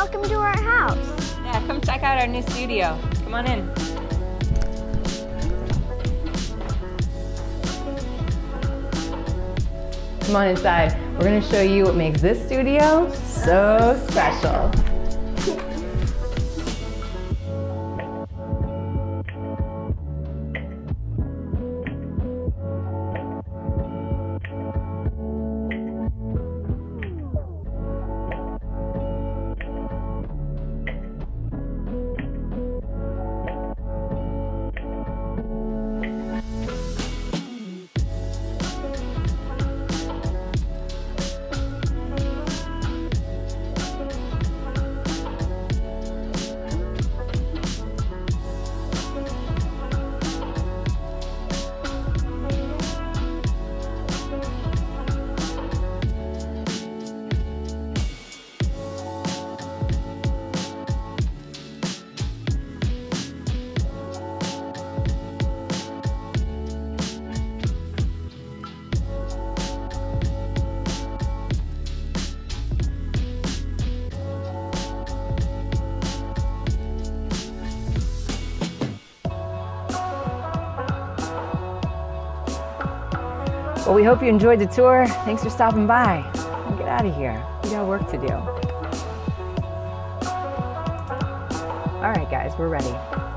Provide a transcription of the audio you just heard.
welcome to our house. Yeah, come check out our new studio. Come on in. Come on inside. We're going to show you what makes this studio so special. Well, we hope you enjoyed the tour. Thanks for stopping by. Get out of here. We got work to do. All right, guys, we're ready.